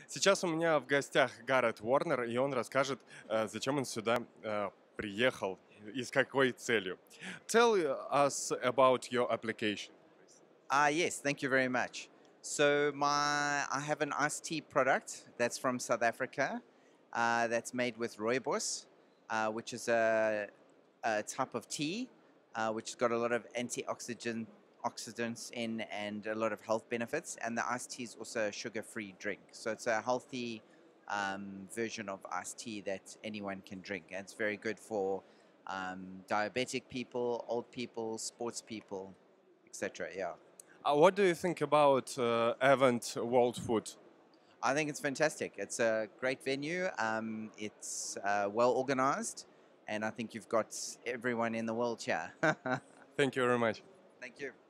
Сейчас у меня в гостях Гаррет Уорнер, и он расскажет, зачем он сюда приехал и с какой целью. Tell us about your application. Yes, thank you very much. So I have an iced tea product that's from South Africa, that's made with rooibos, which is a type of tea, which has got a lot of oxidants in and a lot of health benefits. And the iced tea is also a sugar-free drink, so it's a healthy version of iced tea that anyone can drink. And it's very good for diabetic people, old people, sports people, etc. Yeah. What do you think about event World Food? I think it's fantastic. It's a great venue. It's well organized, and I think you've got everyone in the world here. Thank you very much. Thank you.